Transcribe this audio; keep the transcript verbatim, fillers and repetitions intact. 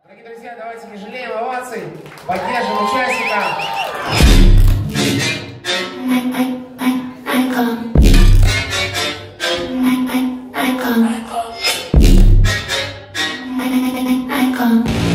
Дорогие друзья, давайте не жалеем оваций, поддержим участника. I come.